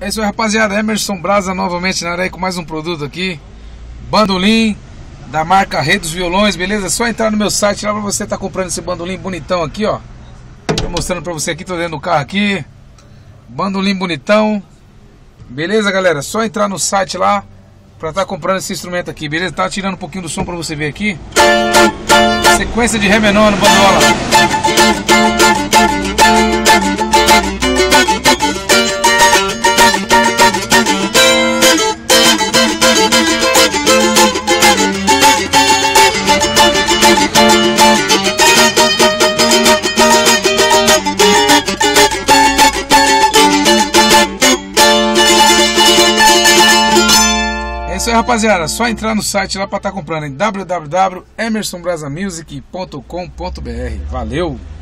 É isso aí, rapaziada. Emerson Brasa novamente na área aí com mais um produto aqui. Bandolim da marca Rei dos Violões, beleza? É só entrar no meu site lá pra você tá comprando esse bandolim bonitão aqui, ó. Tô mostrando pra você aqui, tô dentro do carro aqui. Bandolim bonitão. Beleza, galera? É só entrar no site lá pra tá comprando esse instrumento aqui, beleza? Tá tirando um pouquinho do som pra você ver aqui. Sequência de Ré menor no bandola. É isso aí, rapaziada, só entrar no site lá para estar comprando em www.emersonbrasamusic.com.br. Valeu!